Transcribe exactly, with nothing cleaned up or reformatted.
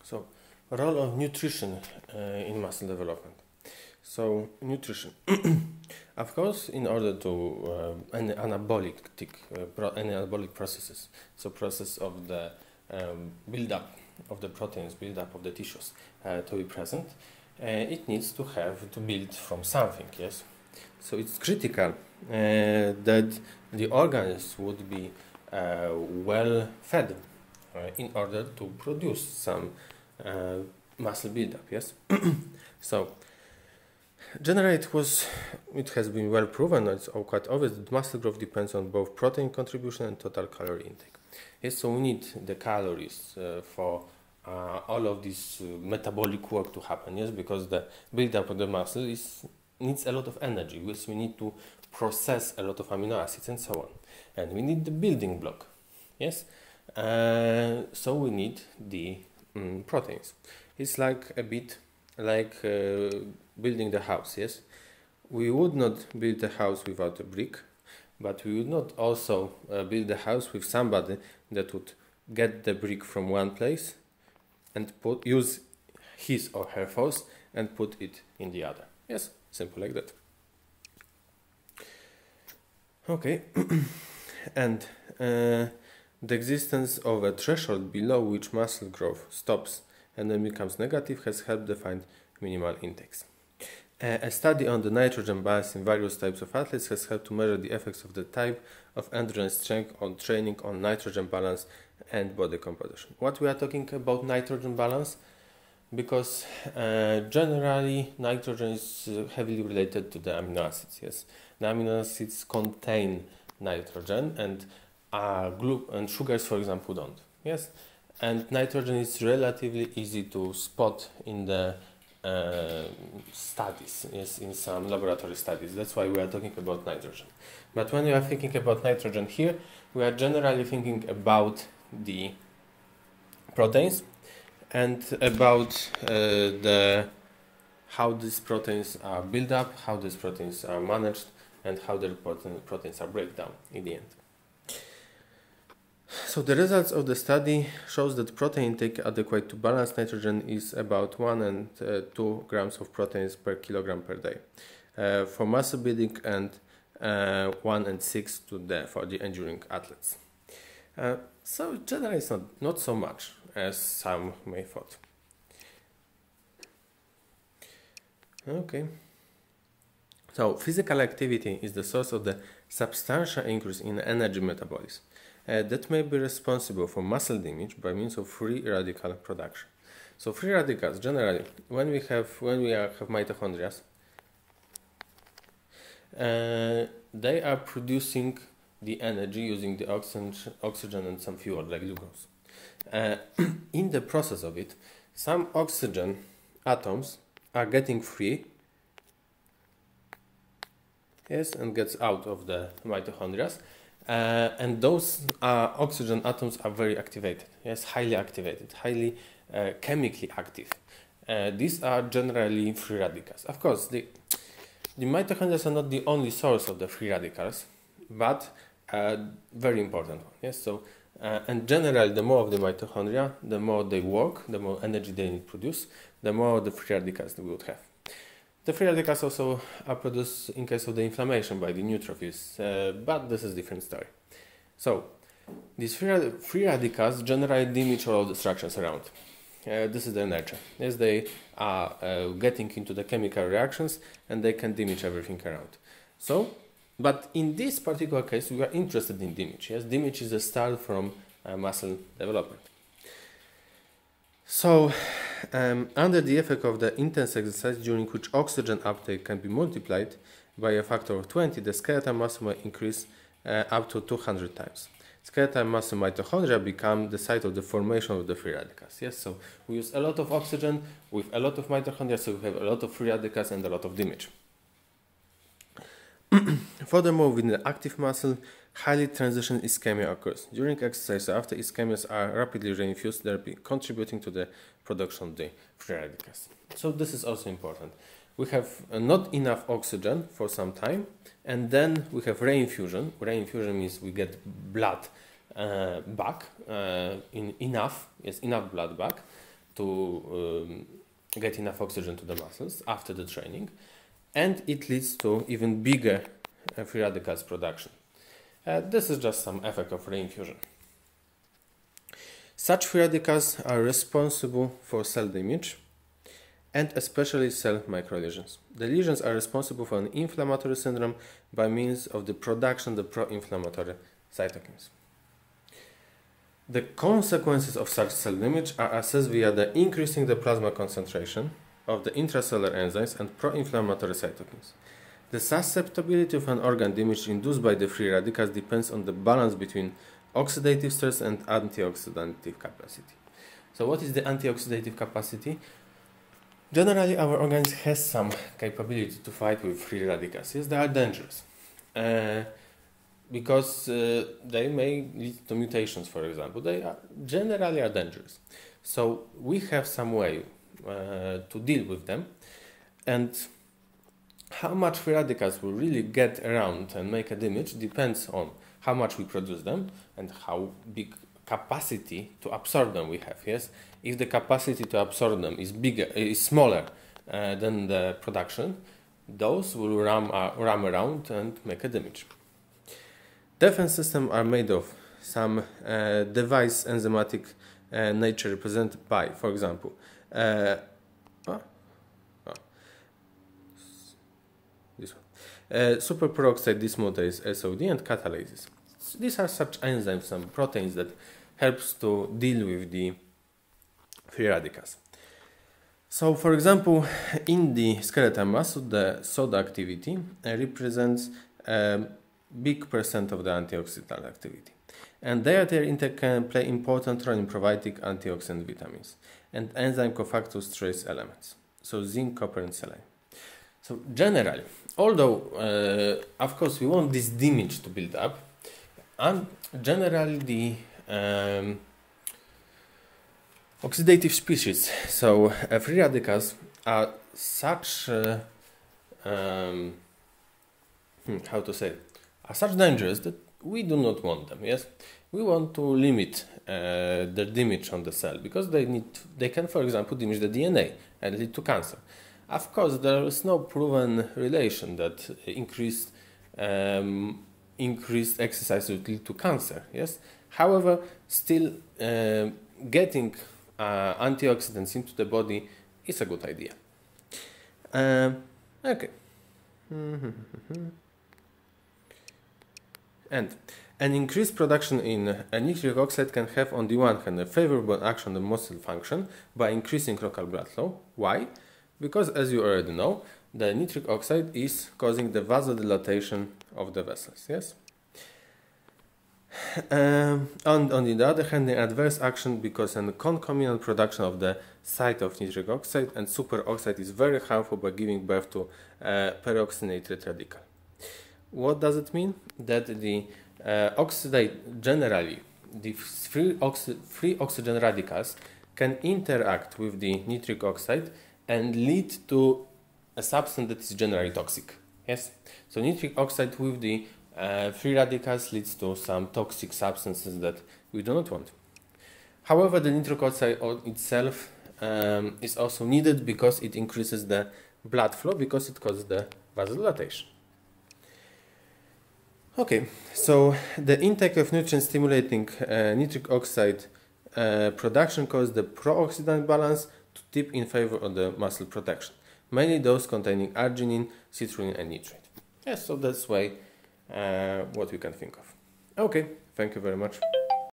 So, role of nutrition uh, in muscle development. So, nutrition. Of course, in order to uh, any anabolic uh, pro any anabolic processes, so process of the um, build-up of the proteins, build-up of the tissues uh, to be present, uh, it needs to have to build from something. Yes, so it's critical uh, that the organs would be uh, well fed uh, in order to produce some uh, muscle build-up. Yes, so. Generally, it was, it has been well proven, it's quite obvious that muscle growth depends on both protein contribution and total calorie intake. Yes, so we need the calories uh, for uh, all of this uh, metabolic work to happen. Yes, because the build-up of the muscle is needs a lot of energy. Yes, we need to process a lot of amino acids and so on, and we need the building block. Yes, uh, so we need the um, proteins. It's like a bit like uh, building the house. Yes, we would not build a house without a brick, but we would not also uh, build a house with somebody that would get the brick from one place and put use his or her force and put it in the other. Yes, simple like that. Okay, and uh, the existence of a threshold below which muscle growth stops and then becomes negative has helped define minimal intakes. Uh, a study on the nitrogen balance in various types of athletes has helped to measure the effects of the type of endurance strength on training on nitrogen balance and body composition. What we are talking about nitrogen balance, because uh, generally nitrogen is uh, heavily related to the amino acids. Yes, the amino acids contain nitrogen, and uh, glu and sugars, for example, don't. Yes, and nitrogen is relatively easy to spot in the uh, studies, yes, in some laboratory studies. That's why we are talking about nitrogen. But when we are thinking about nitrogen here, we are generally thinking about the proteins and about uh, the how these proteins are built up, how these proteins are managed, and how the protein, proteins are break down in the end. So the results of the study shows that protein intake adequate to balanced nitrogen is about one and uh, two grams of proteins per kilogram per day uh, for muscle building, and uh, one and six to the for the enduring athletes. Uh, so generally, it's not not so much as some may thought. Okay. So physical activity is the source of the substantial increase in energy metabolism. Uh, that may be responsible for muscle damage by means of free radical production. So free radicals generally, when we have when we are, have mitochondria, uh, they are producing the energy using the oxygen, oxygen and some fuel like glucose. Uh, in the process of it, some oxygen atoms are getting free, yes, and gets out of the mitochondria. Uh, and those uh, oxygen atoms are very activated, yes, highly activated, highly uh, chemically active. Uh, these are generally free radicals. Of course, the, the mitochondria are not the only source of the free radicals, but uh, very important one. Yes, so uh, and generally, the more of the mitochondria, the more they work, the more energy they need to produce, the more the free radicals they would have. The free radicals also are produced in case of the inflammation by the neutrophils, uh, but this is a different story. So, these free, rad free radicals generally damage all the structures around. Uh, this is their nature. Yes, they are uh, getting into the chemical reactions and they can damage everything around. So, but in this particular case, we are interested in damage. Yes, damage is a start from uh, muscle development. So, um, under the effect of the intense exercise during which oxygen uptake can be multiplied by a factor of twenty, the skeletal muscle may increase uh, up to two hundred times. Skeletal muscle mitochondria become the site of the formation of the free radicals. Yes, so we use a lot of oxygen with a lot of mitochondria, so we have a lot of free radicals and a lot of damage. Furthermore, within the active muscle, highly transition ischemia occurs. During exercise, after ischemias are rapidly reinfused therapy, contributing to the production of the free radicals. So this is also important. We have uh, not enough oxygen for some time, and then we have reinfusion. Reinfusion means we get blood uh, back, uh, in enough, yes, enough blood back to um, get enough oxygen to the muscles after the training, and it leads to even bigger uh, free radicals production. Uh, this is just some effect of reinfusion. Such free radicals are responsible for cell damage and especially cell microlesions. The lesions are responsible for an inflammatory syndrome by means of the production of the pro-inflammatory cytokines. The consequences of such cell damage are assessed via the increasing the plasma concentration of the intracellular enzymes and pro-inflammatory cytokines. The susceptibility of an organ damage induced by the free radicals depends on the balance between oxidative stress and antioxidative capacity. So what is the antioxidative capacity? Generally, our organism has some capability to fight with free radicals. Yes, they are dangerous. Uh, because uh, they may lead to mutations, for example. They are generally are dangerous. So we have some way uh, to deal with them, and how much free radicals will really get around and make a damage depends on how much we produce them and how big capacity to absorb them we have. Yes, if the capacity to absorb them is bigger, is smaller uh, than the production, those will ram, uh, ram around and make a damage. Defense systems are made of some uh, device enzymatic uh, nature represented by, for example, uh, oh, oh, this one, uh, superperoxide dismutase S O D and catalases. These are such enzymes, some proteins that helps to deal with the free radicals. So, for example, in the skeletal muscle, the SODA activity uh, represents um, big percent of the antioxidant activity, and their intake can play important role in providing antioxidant vitamins and enzyme cofactors trace elements, so zinc, copper and selenium. So generally, although uh, of course we want this damage to build up, and generally the um, oxidative species, so uh, free radicals are such uh, um, hmm, how to say are such dangerous that we do not want them. Yes, we want to limit uh, their damage on the cell because they need they can, for example, damage the D N A and lead to cancer. Of course, there is no proven relation that increased um, increased exercise will lead to cancer. Yes, however, still uh, getting uh, antioxidants into the body is a good idea. Um, okay. And an increased production in uh, nitric oxide can have, on the one hand, a favorable action on muscle function by increasing local blood flow. Why? Because, as you already know, the nitric oxide is causing the vasodilatation of the vessels. Yes. Um, on, on the other hand, the adverse action because a concomitant production of the site of nitric oxide and superoxide is very harmful by giving birth to uh, peroxynated radical. What does it mean? That the uh, oxidate generally, the free, oxy free oxygen radicals can interact with the nitric oxide and lead to a substance that is generally toxic. Yes, so nitric oxide with the uh, free radicals leads to some toxic substances that we do not want. However, the nitric oxide itself um, is also needed because it increases the blood flow because it causes the vasodilatation. Okay, so the intake of nutrient-stimulating uh, nitric oxide uh, production causes the pro-oxidant balance to tip in favor of the muscle protection, mainly those containing arginine, citrulline, and nitrate. Yes, so that's why uh, what we can think of. Okay, thank you very much.